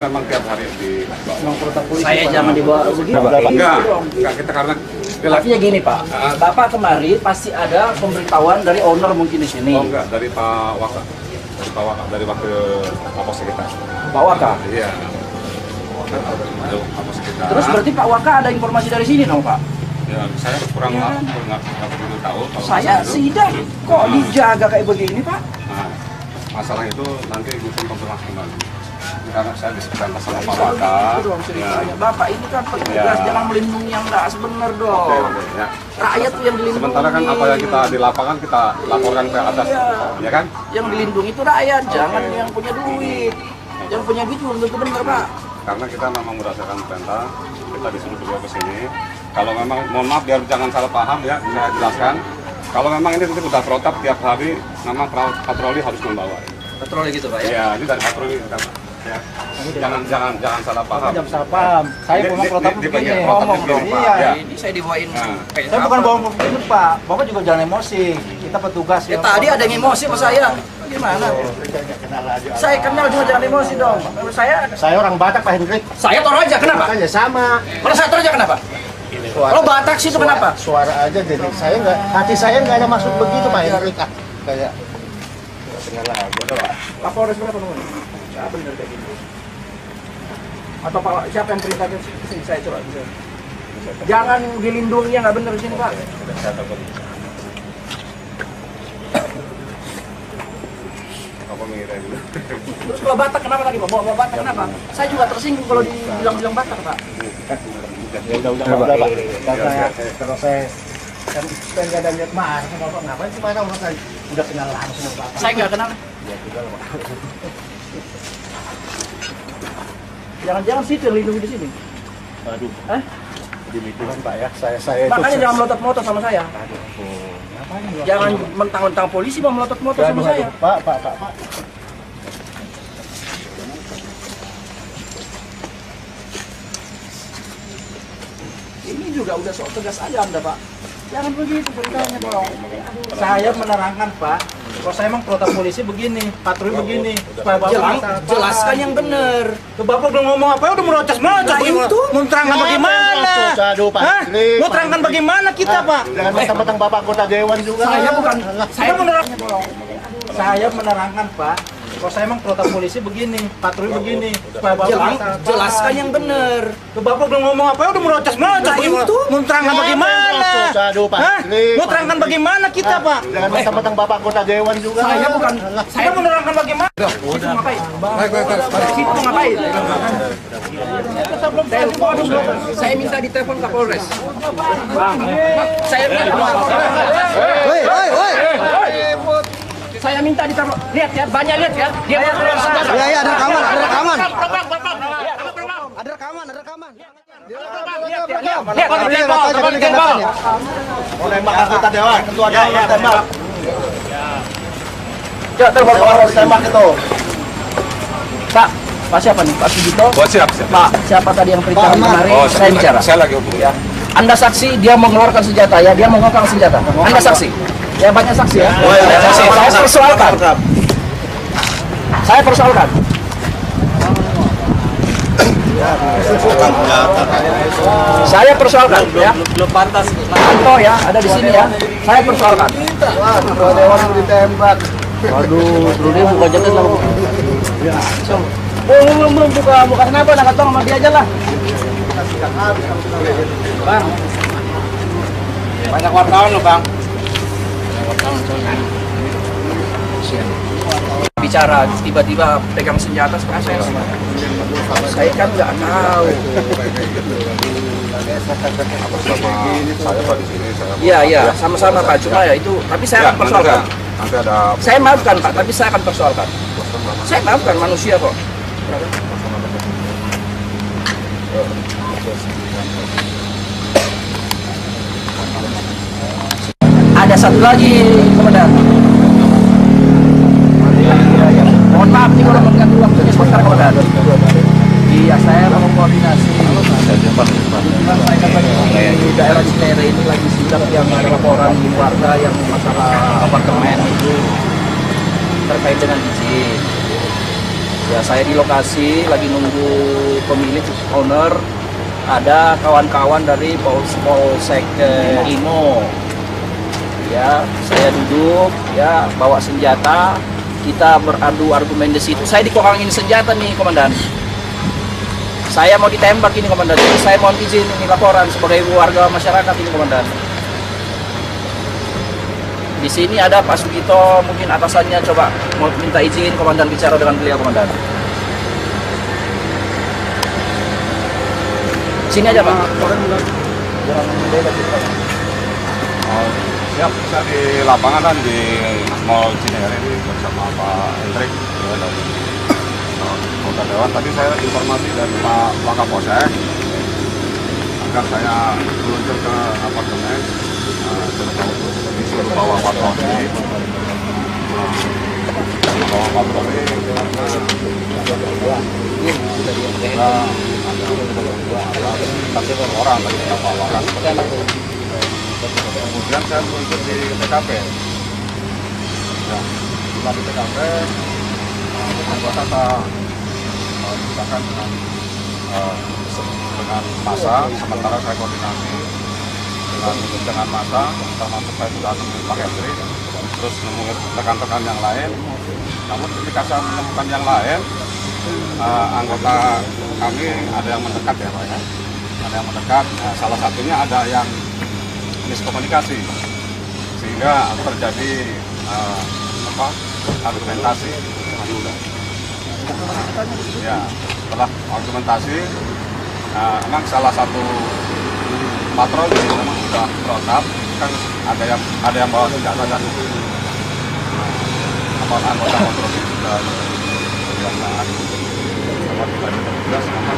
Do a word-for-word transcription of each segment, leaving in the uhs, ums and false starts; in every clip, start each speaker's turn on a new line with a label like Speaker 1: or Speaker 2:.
Speaker 1: Memang tiap hari di
Speaker 2: saya jangan dibawa begitu.
Speaker 1: Enggak, enggak kita karena
Speaker 2: artinya gini Pak, Bapak kemari pasti ada pemberitahuan dari owner mungkin di sini.
Speaker 1: Oh enggak, dari Pak Waka, dari Pak Waka, dari wakil Kapolres kita.
Speaker 2: Pak Waka.
Speaker 1: Iya.
Speaker 2: Terus berarti Pak Waka ada informasi dari sini dong Pak?
Speaker 1: Ya, saya kurang ya. Nggak begitu tahu.
Speaker 2: Saya sidang kok nah. dijaga kayak begini Pak?
Speaker 1: Nah, masalah itu nanti mungkin konfirmasi kembali. Karena saya diskusikan sama Pak Waka. Ya.
Speaker 2: Bapak ini kan petugas, ya. jangan melindungi yang nggak sebenar dong.
Speaker 1: Oke, oke, ya.
Speaker 2: Rakyat tuh yang dilindungi.
Speaker 1: Sementara kan apa yang kita di lapangan kita laporkan ke atas, ya, ya kan?
Speaker 2: Yang dilindungi itu rakyat, okay. jangan yang punya duit. Yang punya duit belum tentu benar Pak.
Speaker 1: Karena kita memang berdasarkan perintah, kita disuruh beliau ke sini. Kalau memang, mohon maaf biar jangan salah paham ya, saya jelaskan. Kalau memang ini nanti sudah protap tiap hari, memang patroli harus membawa.
Speaker 2: Patroli gitu Pak ya?
Speaker 1: Iya, ini dari patroli. Ya. Jangan jangan jangan salah paham.
Speaker 3: Jangan salah paham. Saya memang protap begini.
Speaker 1: Ngomong dong.
Speaker 2: Iya. Ya. Ini saya dibawain. Nah.
Speaker 3: Saya bukan bawa begini Pak. Bapak juga jangan emosi. Kita petugas.
Speaker 2: Ya, tadi ada yang emosi sama saya. Gimana? Oh, saya kenal juga jangan emosi dong. Saya
Speaker 3: Saya orang Batak Pak Hendrik.
Speaker 2: Saya Toraja kenapa?
Speaker 3: Makanya sama.
Speaker 2: Kalau saya Toraja kenapa? Kalau Batak sih itu kenapa?
Speaker 3: Suara aja jadi saya nggak, hati saya nggak ada maksud begitu Pak Hendrik. Ah, kayak kenal aja Pak.
Speaker 2: Kapolres berapa nomor? Ya benar kayak gitu. Atau Pak siapa yang perintahkan sini saya coba bisa. Jangan dilindungi yang nggak benar di sini Pak.
Speaker 1: Apa mengira dulu?
Speaker 2: Terus kalau Batak kenapa tadi Pak? Bawa Batak kenapa? Saya juga tersinggung kalau dibilang-bilang Batak Pak.
Speaker 3: Ya udah udah udah Pak. Karena terus saya kan saya nggak ada niat marah sama Bapak. Ngapain sih marah orang saya udah kenal langsung sama Bapak.
Speaker 2: Saya nggak kenal.
Speaker 3: Ya sudah Pak.
Speaker 2: Jangan-jangan situ yang lindungi di sini.
Speaker 3: Aduh.
Speaker 2: Hah?
Speaker 3: Gitu kan Pak ya. Saya saya
Speaker 2: makanya jangan melotot-melotot sama saya.
Speaker 3: Aduh. Ngapain?
Speaker 2: Jangan mentang-mentang polisi mau melotot-melotot sama saya.
Speaker 3: Pak, Pak, Pak, Pak.
Speaker 2: Ini juga udah sok tegas aja Anda Pak. Jangan begitu perintahnya dong. Saya menerangkan Pak. Kalau saya emang protap polisi begini, patroli begini, supaya Bapak Jelang, jelaskan yang benar.
Speaker 3: Bapak udah ngomong apa? Udah merocos-merocos.
Speaker 2: Nah, itu
Speaker 3: mau terangkan bagaimana?
Speaker 1: Aduh, Pak.
Speaker 3: Mau terangkan bagaimana kita, Pak?
Speaker 1: Jangan mentang-mentang Bapak anggota dewan juga.
Speaker 2: Saya bukan. Saya menerangkan. Saya menerangkan Pak. Kalau saya emang protap polisi begini, patroli begini, supaya Bapak Jelang, jelaskan yang benar.
Speaker 3: Bapak udah ngomong apa? Udah merocos-merocos.
Speaker 2: Nah, itu
Speaker 3: mau terangkan bagaimana?
Speaker 1: Aduh, Pak.
Speaker 3: Mau terangkan bagaimana kita, Pak?
Speaker 1: Jangan mentang-mentang Bapak anggota dewan juga.
Speaker 2: Saya bukan. Saya
Speaker 3: menerangkan bagaimana?
Speaker 2: Udah. Ngapain? Baik, baik, baik. Situ ngapain? Saya minta ditelepon Kapolres. Bang, saya minta. Woi, woi, woi. Saya minta ditelepon. Lihat ya, banyak lihat ya. Dia mau keluar sana.
Speaker 3: Ya, ya, ada rekaman, ada rekaman.
Speaker 2: Ada rekaman, ada rekaman.
Speaker 1: Mau nembak anggota dewan, ketua dewan tembak.
Speaker 2: Ya, telepon Kapolres tembak itu. Pak, Pak siapa nih? Pak Sugito?
Speaker 1: Oh, siap, siap.
Speaker 2: Pak, siapa tadi yang perintah kemarin?
Speaker 1: Oh,
Speaker 2: saya bicara.
Speaker 1: Saya lagi hubungi.
Speaker 2: Ya. Anda saksi, dia mau mengeluarkan senjata ya, dia mau mengeluarkan senjata. Anda saksi. Ya banyak saksi ya.
Speaker 1: Oh, ya,
Speaker 2: saya,
Speaker 1: saksi.
Speaker 2: saya persoalkan. Saya persoalkan. Saya persoalkan ya.
Speaker 3: Belum pantas.
Speaker 2: Anto ya, ada di sini ya. Saya persoalkan.
Speaker 1: Wah, ketua dewan ditembak.
Speaker 2: Waduh, bro dia buka jaket lah. Ya. Belum belum belum buka buka kenapa? Nak ketong sama dia aja lah. Bang.
Speaker 3: Banyak wartawan loh, Bang.
Speaker 2: Bicara tiba-tiba pegang senjata sekarang saya saya kan nggak tahu. Iya iya sama-sama Pak, cuma ya itu tapi saya akan persoalkan. Saya maafkan Pak, tapi saya akan persoalkan. Saya maafkan manusia kok. Ada satu lagi komandan. Mohon maaf nih kalau mengganggu waktunya sebentar komandan. Iya saya mau koordinasi. Di daerah Cinere ini lagi sidang yang ada laporan warga yang masalah apartemen itu terkait dengan izin.
Speaker 4: Ya, saya di lokasi lagi nunggu pemilik owner. Ada kawan-kawan dari Pols Polsek eh, Imo. Ya, saya duduk, ya bawa senjata. Kita beradu argumen di situ. Saya dikorangin senjata nih, komandan. Saya mau ditembak ini, komandan. Jadi saya mohon izin ini laporan sebagai warga masyarakat ini, komandan. Di sini ada Pak Sugito, mungkin atasannya, coba mau minta izin komandan bicara dengan beliau, komandan. Sini aja, Pak.
Speaker 1: Oh, siap, bisa di lapangan dan di Mall Cinere ini bersama Pak Hendrik ya, dari Polda Dewan. Tadi saya informasi dari Pak Wakapolsek agar saya meluncur ke apartemen. Nah, disuruh bawa patroli, nah, bawa patroli nah, ada orang lagi berapa orang. Kemudian saya meluncur di T K P. Nah, setelah di T K P, anggota saya misalkan dengan uh, dengan massa, sementara saya koordinasi dengan dengan massa, termasuk saya sudah nemu Pak Hendri, terus nemu rekan-rekan yang lain. Namun ketika saya menemukan yang lain, uh, anggota kami ada yang mendekat ya Pak ya, ada yang mendekat. Nah, salah satunya ada yang miskomunikasi sehingga terjadi uh, apa argumentasi. Ya, setelah argumentasi, uh, memang salah satu patroli memang sudah protap, kan ada yang ada yang bawa senjata dan apa anggota patroli sudah berjalan sama tiga petugas memang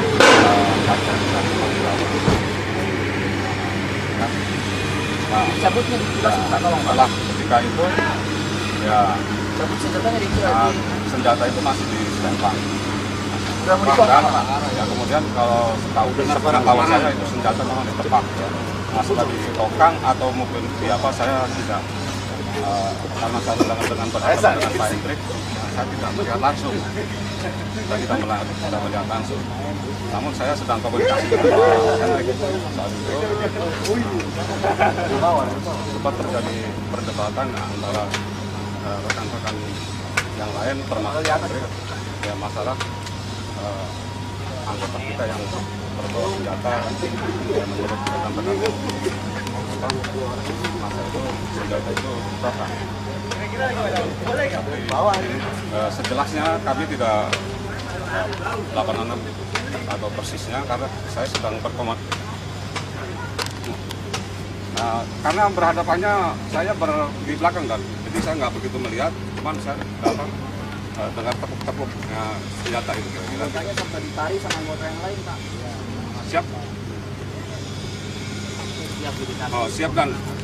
Speaker 1: nah,
Speaker 4: Cabutnya di
Speaker 1: ya, setelah ketika itu ya
Speaker 4: cabut senjatanya di
Speaker 1: nah, senjata itu masih di stempang.
Speaker 4: Sudah mau dipotong, Pak.
Speaker 1: Ya kemudian kalau tahu dengar tahu saya itu senjata memang ditepak ya. Nah, setelah ditokang atau mungkin di apa saya tidak uh, karena saya sedang dengan berhadapan dengan Pak Hendrik, nah, saya tidak melihat langsung. Saya tidak melihat, tidak melihat langsung. Namun saya sedang komunikasi dengan Pak Hendrik saat itu. Sempat terjadi perdebatan antara uh, rekan-rekan yang lain termasuk Pak Hendrik ya masalah uh, anggota kita yang berbawa senjata yang menurut rekan-rekan apa masa itu senjata itu rusakan. Uh, sejelasnya kami tidak delapan puluh enam atau persisnya karena saya sedang berkomunikasi. Nah, karena berhadapannya saya ber, di belakang kan, jadi saya nggak begitu melihat, cuman saya apa, uh, dengar tepuk-tepuk uh, senjata itu kira-kira.
Speaker 4: Makanya sampai ditarik sama anggota yang lain, Pak.
Speaker 1: Siap.
Speaker 4: Siap,
Speaker 1: Oh, siap dan